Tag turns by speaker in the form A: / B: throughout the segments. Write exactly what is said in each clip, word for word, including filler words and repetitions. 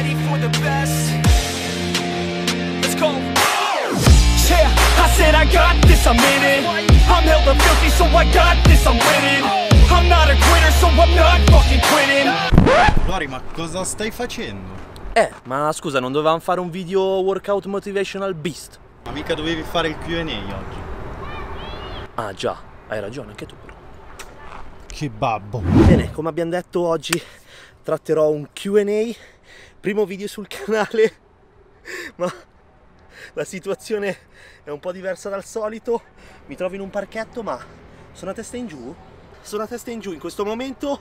A: ready for the best. Let's go. Yeah, I said I got this, I'm in it. I'm hella filthy, so I got this, I'm winning. I'm not a quitter, so I'm not fucking quitting.
B: Lori, ma cosa stai facendo?
C: Eh, ma scusa, non dovevamo fare un video workout motivational beast?
B: Ma mica dovevi fare il Q and A oggi.
C: Ah già, hai ragione anche tu però.
B: Che babbo.
C: Bene, come abbiamo detto oggi tratterò un Q and A, primo video sul canale, ma la situazione è un po' diversa dal solito. Mi trovo in un parchetto ma sono a testa in giù, sono a testa in giù in questo momento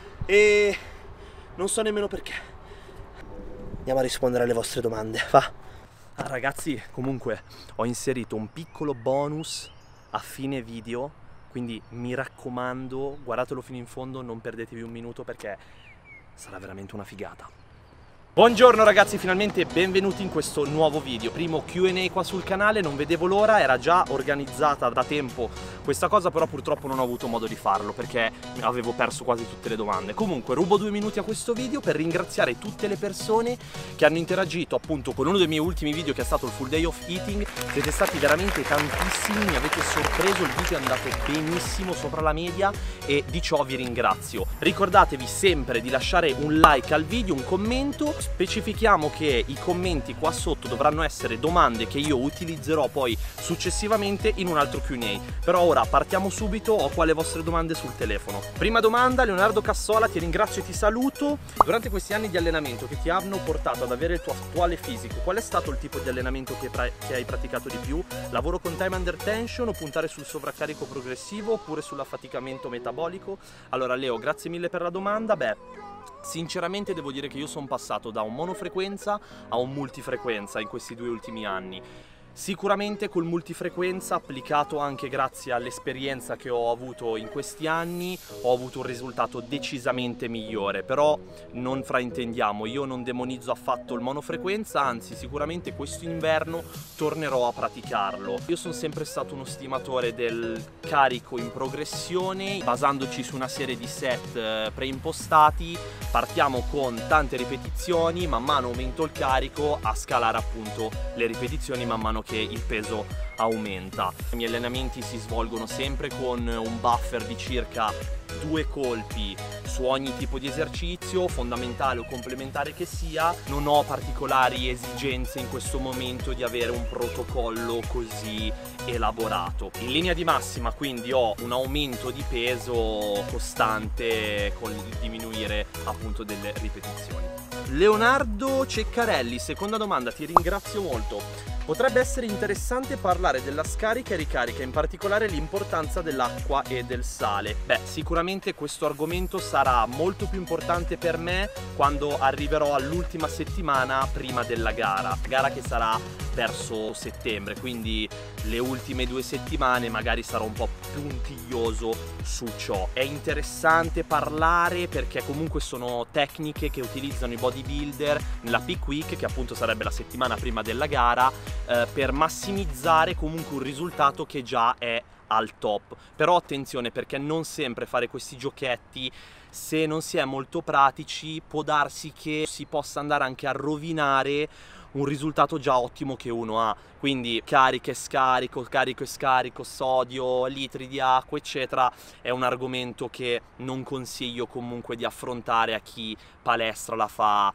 C: e non so nemmeno perché. Andiamo a rispondere alle vostre domande, va? Ah, ragazzi, comunque ho inserito un piccolo bonus a fine video, quindi mi raccomando, guardatelo fino in fondo, non perdetevi un minuto perché sarà veramente una figata. Buongiorno ragazzi, finalmente benvenuti in questo nuovo video, primo Q and A qua sul canale, non vedevo l'ora, era già organizzata da tempo questa cosa, però purtroppo non ho avuto modo di farlo perché avevo perso quasi tutte le domande. Comunque rubo due minuti a questo video per ringraziare tutte le persone che hanno interagito appunto con uno dei miei ultimi video che è stato il full day of eating. Siete stati veramente tantissimi, mi avete sorpreso, il video è andato benissimo, sopra la media, e di ciò vi ringrazio. Ricordatevi sempre di lasciare un like al video, un commento. Specifichiamo che i commenti qua sotto dovranno essere domande che io utilizzerò poi successivamente in un altro Q and A. Però ora partiamo subito, ho qua le vostre domande sul telefono. Prima domanda, Leonardo Cassola, ti ringrazio e ti saluto. Durante questi anni di allenamento che ti hanno portato ad avere il tuo attuale fisico, qual è stato il tipo di allenamento che, che hai praticato di più? Lavoro con time under tension o puntare sul sovraccarico progressivo oppure sull'affaticamento metabolico? Allora Leo, grazie mille per la domanda. Beh, sinceramente devo dire che io sono passato da un monofrequenza a un multifrequenza in questi due ultimi anni. Sicuramente col multifrequenza, applicato anche grazie all'esperienza che ho avuto in questi anni, ho avuto un risultato decisamente migliore. Però non fraintendiamo, io non demonizzo affatto il monofrequenza, anzi sicuramente questo inverno tornerò a praticarlo. Io sono sempre stato uno stimatore del carico in progressione, basandoci su una serie di set preimpostati. Partiamo con tante ripetizioni, man mano aumento il carico a scalare appunto le ripetizioni man mano che il peso aumenta. I miei allenamenti si svolgono sempre con un buffer di circa due colpi su ogni tipo di esercizio, fondamentale o complementare che sia. Non ho particolari esigenze in questo momento di avere un protocollo così elaborato. In linea di massima quindi ho un aumento di peso costante con il diminuire appunto delle ripetizioni. Leonardo Ceccarelli, seconda domanda, ti ringrazio molto. Potrebbe essere interessante parlare della scarica e ricarica, in particolare l'importanza dell'acqua e del sale. Beh, sicuramente questo argomento sarà molto più importante per me quando arriverò all'ultima settimana prima della gara, gara che sarà verso settembre, quindi le ultime due settimane magari sarò un po' puntiglioso su ciò. È interessante parlare perché comunque sono tecniche che utilizzano i bodybuilder nella peak week, che appunto sarebbe la settimana prima della gara, eh, per massimizzare comunque un risultato che già è al top. Però attenzione, perché non sempre fare questi giochetti, se non si è molto pratici, può darsi che si possa andare anche a rovinare un risultato già ottimo che uno ha. Quindi carica e scarico, carico e scarico, sodio, litri di acqua eccetera, è un argomento che non consiglio comunque di affrontare a chi palestra la fa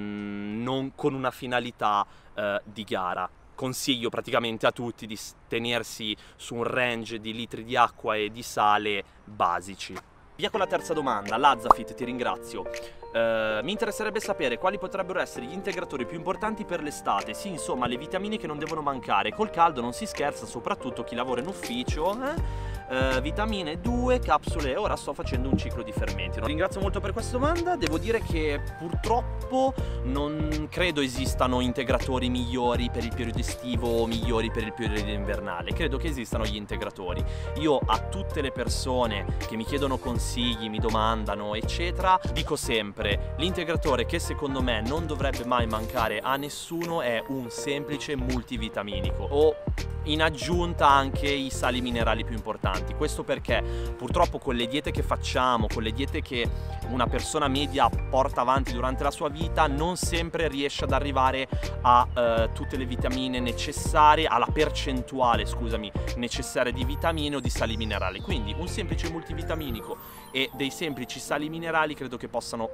C: mh, non con una finalità eh, di gara. Consiglio praticamente a tutti di tenersi su un range di litri di acqua e di sale basici. Via con la terza domanda. Lazzafit, ti ringrazio. Uh, mi interesserebbe sapere quali potrebbero essere gli integratori più importanti per l'estate. Sì, insomma, le vitamine che non devono mancare. Col caldo non si scherza, soprattutto chi lavora in ufficio. Eh? Uh, vitamine due, capsule, ora sto facendo un ciclo di fermenti. Ringrazio molto per questa domanda. Devo dire che purtroppo non credo esistano integratori migliori per il periodo estivo o migliori per il periodo invernale. Credo che esistano gli integratori. Io a tutte le persone che mi chiedono consigli, mi domandano eccetera, dico sempre: l'integratore che secondo me non dovrebbe mai mancare a nessuno è un semplice multivitaminico o
D: in aggiunta anche i sali minerali più importanti. Questo perché purtroppo con le diete che facciamo, con le diete che una persona media porta avanti durante la sua vita, non sempre riesce ad arrivare a eh, tutte le vitamine necessarie, alla percentuale, scusami, necessaria di vitamine o di sali minerali. Quindi un semplice multivitaminico e dei semplici sali minerali credo che possano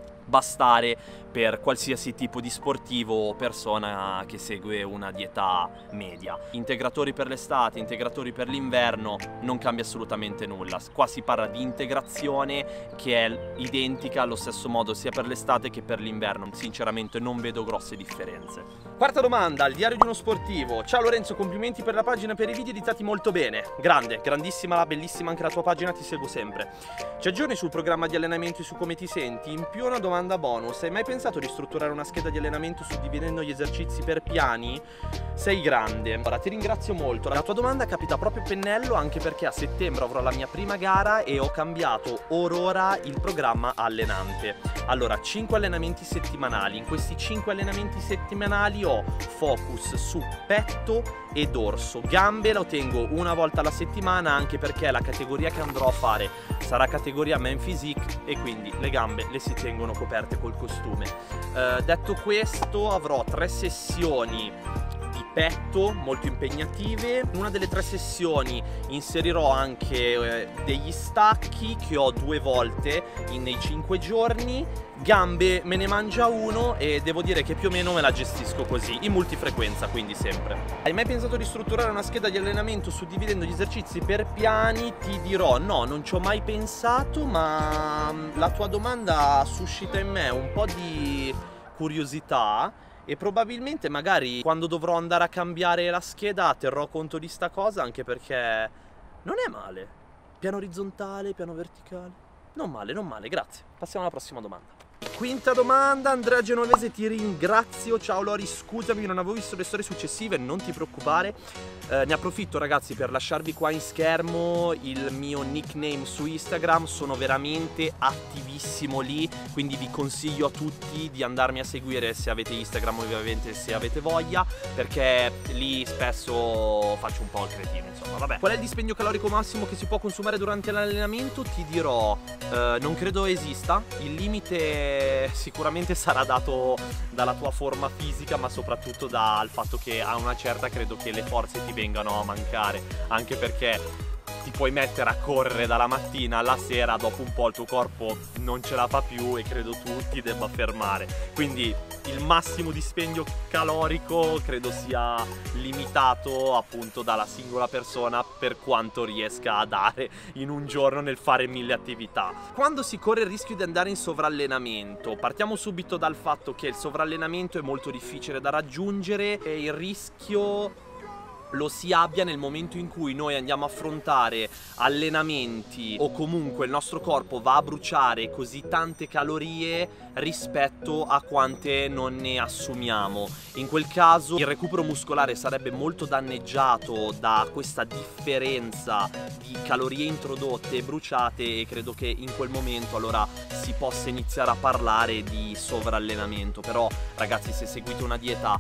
D: bastare per qualsiasi tipo di sportivo o persona che segue una dieta media. Integratori per l'estate, integratori per l'inverno, non cambia assolutamente nulla. Qua si parla di integrazione che è identica allo stesso modo sia per l'estate che per l'inverno. Sinceramente non vedo grosse differenze. Quarta domanda, al diario di uno sportivo. Ciao Lorenzo, complimenti per la pagina e per i video editati molto bene. Grande, grandissima, bellissima anche la tua pagina, ti seguo sempre. Ci aggiorni sul programma di allenamento e su come ti senti? In più una domanda bonus, hai mai pensato di strutturare una scheda di allenamento suddividendo gli esercizi per piani? Sei grande. Ora ti ringrazio molto, la tua domanda capita proprio a pennello, anche perché a settembre avrò la mia prima gara e ho cambiato or ora il programma allenante. Allora, cinque allenamenti settimanali. In questi cinque allenamenti settimanali ho focus su petto e dorso. Gambe lo tengo una volta alla settimana, anche perché la categoria che andrò a fare sarà categoria men physique e quindi le gambe le si tengono coperte col costume. Eh, detto questo, avrò tre sessioni di petto molto impegnative. In una delle tre sessioni inserirò anche eh, degli stacchi che ho due volte in, nei cinque giorni. Gambe me ne mangia uno e devo dire che più o meno me la gestisco così, in multifrequenza, quindi sempre. Hai mai pensato di strutturare una scheda di allenamento suddividendo gli esercizi per piani? Ti dirò no, non ci ho mai pensato, ma la tua domanda suscita in me un po' di curiosità e probabilmente magari quando dovrò andare a cambiare la scheda terrò conto di sta cosa, anche perché non è male. Piano orizzontale, piano verticale, non male, non male, grazie. Passiamo alla prossima domanda. Quinta domanda, Andrea Genovese, ti ringrazio. Ciao Lori, scusami, non avevo visto le storie successive, non ti preoccupare. Eh, ne approfitto ragazzi per lasciarvi qua in schermo il mio nickname su Instagram, sono veramente attivissimo lì, quindi vi consiglio a tutti di andarmi a seguire se avete Instagram, ovviamente se avete voglia, perché lì spesso faccio un po' il cretino, insomma, vabbè. Qual è il dispendio calorico massimo che si può consumare durante l'allenamento? Ti dirò, eh, non credo esista, il limite sicuramente sarà dato dalla tua forma fisica, ma soprattutto dal fatto che a una certa credo che le forze ti vengano a mancare, anche perché ti puoi mettere a correre dalla mattina alla sera, dopo un po' il tuo corpo non ce la fa più e credo tu ti debba fermare. Quindi il massimo dispendio calorico credo sia limitato appunto dalla singola persona per quanto riesca a dare in un giorno nel fare mille attività. Quando si corre il rischio di andare in sovrallenamento? Partiamo subito dal fatto che il sovrallenamento è molto difficile da raggiungere e il rischio lo si abbia nel momento in cui noi andiamo a affrontare allenamenti o comunque il nostro corpo va a bruciare così tante calorie rispetto a quante non ne assumiamo. In quel caso il recupero muscolare sarebbe molto danneggiato da questa differenza di calorie introdotte e bruciate e credo che in quel momento allora si possa iniziare a parlare di sovrallenamento. Però ragazzi, se seguite una dieta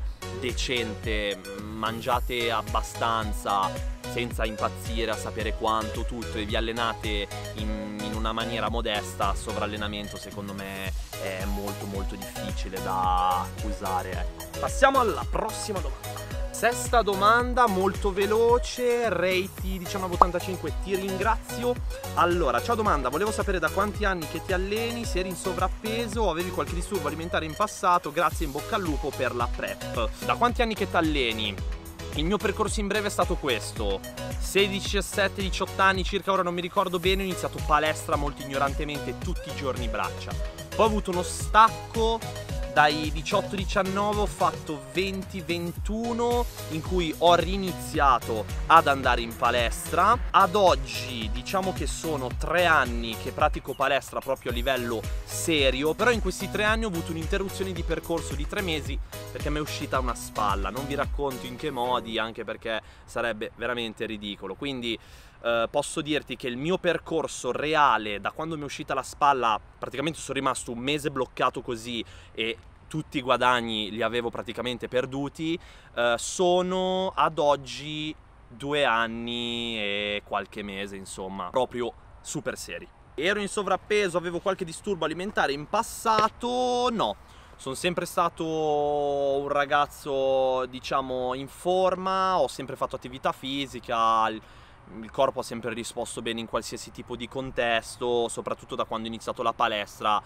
D: decente, mangiate abbastanza senza impazzire a sapere quanto tutto e vi allenate in, in una maniera modesta, sovrallenamento secondo me è molto molto difficile da accusare, ecco. Passiamo alla prossima domanda. Sesta domanda, molto veloce, Reiti diciannove ottantacinque, ti ringrazio. Allora, ciao domanda, volevo sapere da quanti anni che ti alleni, se eri in sovrappeso o avevi qualche disturbo alimentare in passato, grazie, in bocca al lupo per la prep. Da quanti anni che ti alleni? Il mio percorso in breve è stato questo: sedici, diciassette, diciotto anni circa, ora non mi ricordo bene, ho iniziato palestra molto ignorantemente tutti i giorni braccia. Poi ho avuto uno stacco dai diciotto diciannove, ho fatto venti ventuno in cui ho riniziato ad andare in palestra. Ad oggi diciamo che sono tre anni che pratico palestra proprio a livello serio, però in questi tre anni ho avuto un'interruzione di percorso di tre mesi perché mi è uscita una spalla. Non vi racconto in che modi, anche perché sarebbe veramente ridicolo. Quindi Uh, posso dirti che il mio percorso reale da quando mi è uscita la spalla, praticamente sono rimasto un mese bloccato così e tutti i guadagni li avevo praticamente perduti. Eh, sono ad oggi due anni e qualche mese, insomma, proprio super seri. Ero in sovrappeso, avevo qualche disturbo alimentare in passato? No. Sono sempre stato un ragazzo, diciamo, in forma, ho sempre fatto attività fisica, il, il corpo ha sempre risposto bene in qualsiasi tipo di contesto, soprattutto da quando ho iniziato la palestra.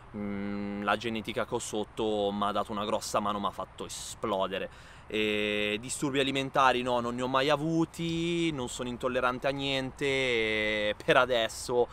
D: mh, La genetica che ho sotto mi ha dato una grossa mano, mi ha fatto esplodere. E disturbi alimentari no, non ne ho mai avuti, non sono intollerante a niente e per adesso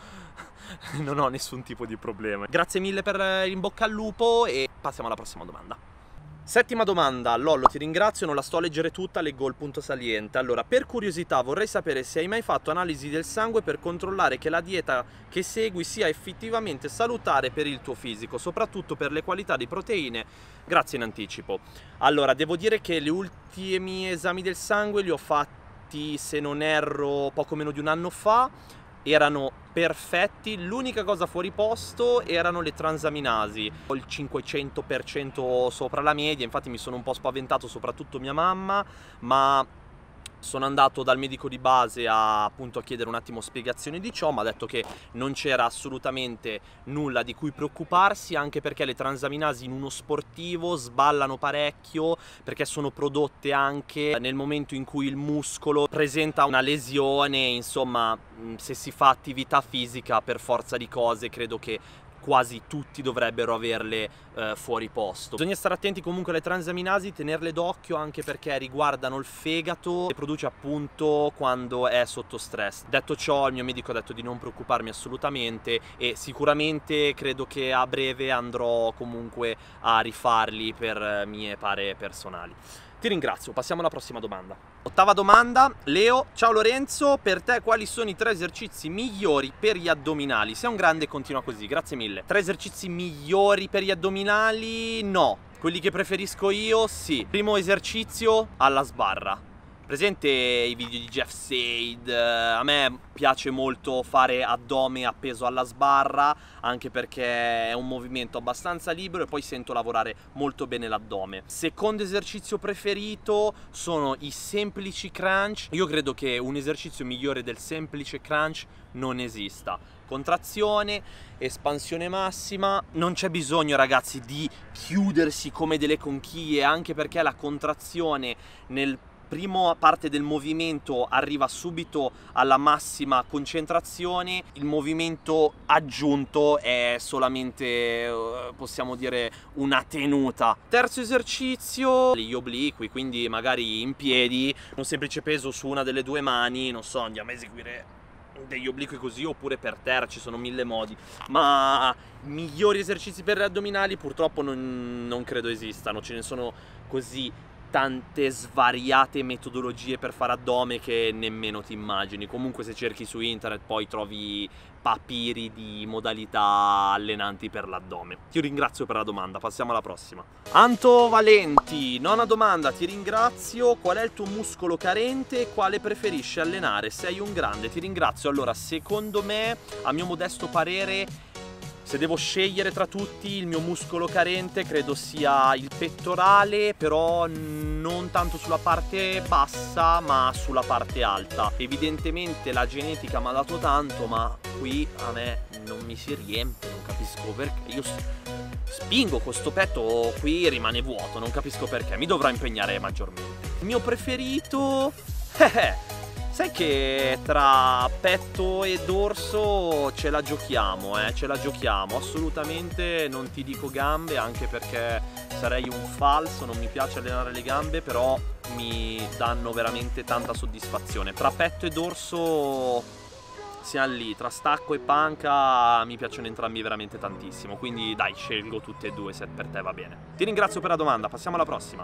D: non ho nessun tipo di problema. Grazie mille per in bocca al lupo e passiamo alla prossima domanda. Settima domanda. Lollo, ti ringrazio, non la sto a leggere tutta, leggo il punto saliente. Allora, per curiosità vorrei sapere se hai mai fatto analisi del sangue per controllare che la dieta che segui sia effettivamente salutare per il tuo fisico, soprattutto per le qualità di proteine. Grazie in anticipo. Allora, devo dire che gli ultimi esami del sangue li ho fatti, se non erro, poco meno di un anno fa. Erano perfetti, l'unica cosa fuori posto erano le transaminasi. Ho il cinquecento per cento sopra la media, infatti mi sono un po' spaventato, soprattutto mia mamma, ma sono andato dal medico di base a, appunto, a chiedere un attimo spiegazioni di ciò, mi ha detto che non c'era assolutamente nulla di cui preoccuparsi, anche perché le transaminasi in uno sportivo sballano parecchio, perché sono prodotte anche nel momento in cui il muscolo presenta una lesione. Insomma, se si fa attività fisica, per forza di cose, credo che quasi tutti dovrebbero averle eh, fuori posto. Bisogna stare attenti comunque alle transaminasi, tenerle d'occhio, anche perché riguardano il fegato e produce appunto quando è sotto stress. Detto ciò, il mio medico ha detto di non preoccuparmi assolutamente e sicuramente credo che a breve andrò comunque a rifarli per mie pare personali. Ti ringrazio, passiamo alla prossima domanda. Ottava domanda. Leo, ciao Lorenzo, per te quali sono i tre esercizi migliori per gli addominali? Sei un grande e continua così, grazie mille. Tre esercizi migliori per gli addominali? No. Quelli che preferisco io? Sì. Primo esercizio, alla sbarra. Presente i video di Jeff Said? A me piace molto fare addome appeso alla sbarra, anche perché è un movimento abbastanza libero e poi sento lavorare molto bene l'addome. Secondo esercizio preferito sono i semplici crunch. Io credo che un esercizio migliore del semplice crunch non esista. Contrazione, espansione massima, non c'è bisogno, ragazzi, di chiudersi come delle conchiglie, anche perché la contrazione nel prima parte del movimento arriva subito alla massima concentrazione, il movimento aggiunto è solamente, possiamo dire, una tenuta. Terzo esercizio, gli obliqui, quindi magari in piedi, un semplice peso su una delle due mani, non so, andiamo a eseguire degli obliqui così, oppure per terra, ci sono mille modi, ma migliori esercizi per gli addominali purtroppo non, non credo esistano, ce ne sono così tante svariate metodologie per fare addome che nemmeno ti immagini. Comunque se cerchi su internet poi trovi papiri di modalità allenanti per l'addome. Ti ringrazio per la domanda, passiamo alla prossima. Anto Valenti, nona domanda, ti ringrazio. Qual è il tuo muscolo carente e quale preferisci allenare? Sei un grande, ti ringrazio. Allora, secondo me, a mio modesto parere, se devo scegliere tra tutti, il mio muscolo carente credo sia il pettorale, però non tanto sulla parte bassa ma sulla parte alta. Evidentemente la genetica mi ha dato tanto, ma qui a me non mi si riempie, non capisco perché. Io spingo questo petto, qui rimane vuoto, non capisco perché, mi dovrò impegnare maggiormente. Il mio preferito... Eh, sai che tra petto e dorso ce la giochiamo, eh? Ce la giochiamo, assolutamente non ti dico gambe, anche perché sarei un falso, non mi piace allenare le gambe, però mi danno veramente tanta soddisfazione. Tra petto e dorso siamo lì, tra stacco e panca mi piacciono entrambi veramente tantissimo, quindi dai, scelgo tutte e due se per te va bene. Ti ringrazio per la domanda, passiamo alla prossima.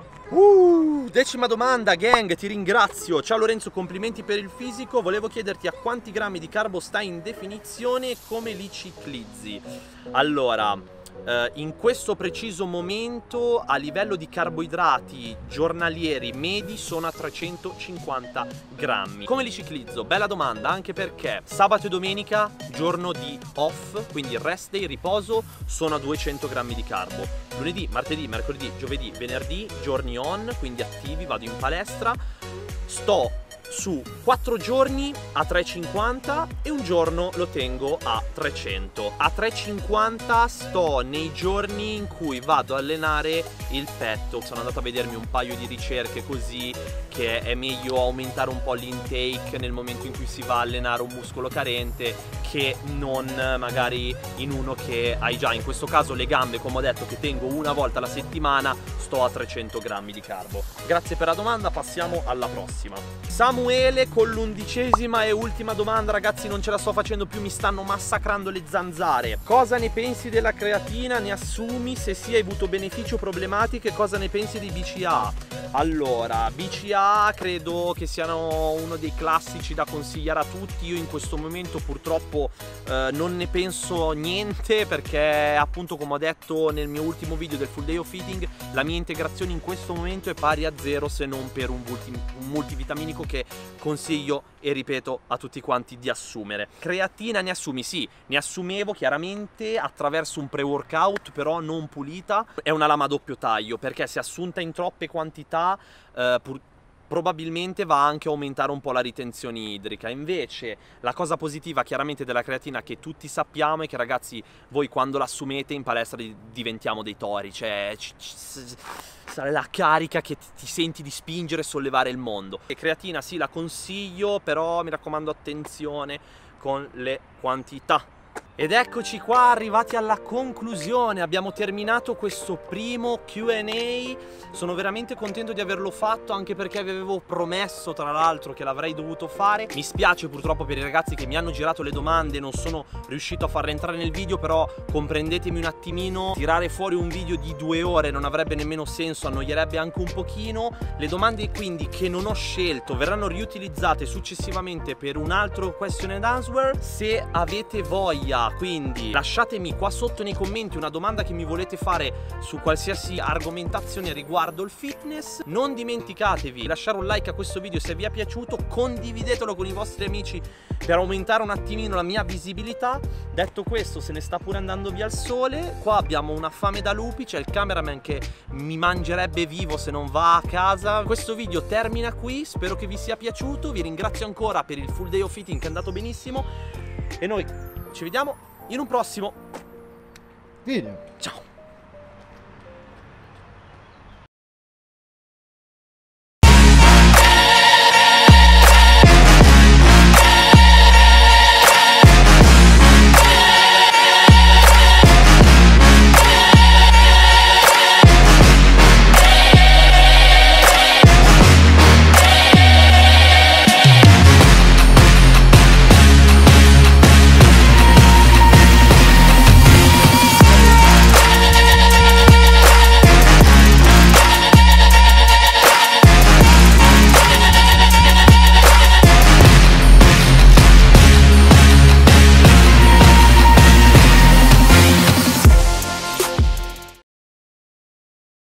D: Uh, decima domanda, gang, ti ringrazio. Ciao Lorenzo, complimenti per il fisico, volevo chiederti a quanti grammi di carbo stai in definizione e come li ciclizzi. Allora, Uh, in questo preciso momento a livello di carboidrati giornalieri medi sono a trecentocinquanta grammi. Come li ciclizzo? Bella domanda, anche perché sabato e domenica, giorno di off, quindi rest day, riposo, sono a duecento grammi di carbo. Lunedì, martedì, mercoledì, giovedì, venerdì, giorni on, quindi attivi, vado in palestra, sto su quattro giorni a trecentocinquanta e un giorno lo tengo a trecento. A trecentocinquanta sto nei giorni in cui vado a allenare il petto. Sono andato a vedermi un paio di ricerche così, che è meglio aumentare un po' l'intake nel momento in cui si va a allenare un muscolo carente che non magari in uno che hai già. In questo caso le gambe, come ho detto, che tengo una volta alla settimana, sto a trecento grammi di carbo. Grazie per la domanda, passiamo alla prossima. Samuele con l'undicesima e ultima domanda. Ragazzi, non ce la sto facendo più, mi stanno massacrando le zanzare. Cosa ne pensi della creatina? Ne assumi? Se sì, hai avuto benefici o problematiche? Cosa ne pensi di B C A A? Allora, B C A A credo che siano uno dei classici da consigliare a tutti. Io in questo momento purtroppo eh, non ne penso niente, perché appunto, come ho detto nel mio ultimo video del full day of eating, la mia integrazione in questo momento è pari a zero, se non per un, multi, un multivitaminico che consiglio e ripeto a tutti quanti di assumere. Creatina ne assumi? Sì, ne assumevo chiaramente attraverso un pre-workout, però non pulita. È una lama a doppio taglio, perché se assunta in troppe quantità eh, pur probabilmente va anche a aumentare un po' la ritenzione idrica. Invece la cosa positiva chiaramente della creatina, che tutti sappiamo, è che, ragazzi, voi quando l'assumete in palestra diventiamo dei tori, cioè sarà la carica che ti senti di spingere e sollevare il mondo. E creatina sì, la consiglio, però mi raccomando attenzione con le quantità. Ed eccoci qua, arrivati alla conclusione. Abbiamo terminato questo primo Q and A. Sono veramente contento di averlo fatto, anche perché vi avevo promesso, tra l'altro, che l'avrei dovuto fare. Mi spiace purtroppo per i ragazzi che mi hanno girato le domande, non sono riuscito a farle entrare nel video, però comprendetemi un attimino, tirare fuori un video di due ore non avrebbe nemmeno senso, annoierebbe anche un pochino. Le domande quindi che non ho scelto verranno riutilizzate successivamente per un altro question and answer, se avete voglia. Quindi lasciatemi qua sotto nei commenti una domanda che mi volete fare su qualsiasi argomentazione riguardo il fitness. Non dimenticatevi di lasciare un like a questo video se vi è piaciuto, condividetelo con i vostri amici per aumentare un attimino la mia visibilità. Detto questo, se ne sta pure andando via il sole, qua abbiamo una fame da lupi, c'è il cameraman che mi mangerebbe vivo se non va a casa. Questo video termina qui, spero che vi sia piaciuto, vi ringrazio ancora per il full day of eating che è andato benissimo e noi ci vediamo in un prossimo
B: video.
D: Ciao.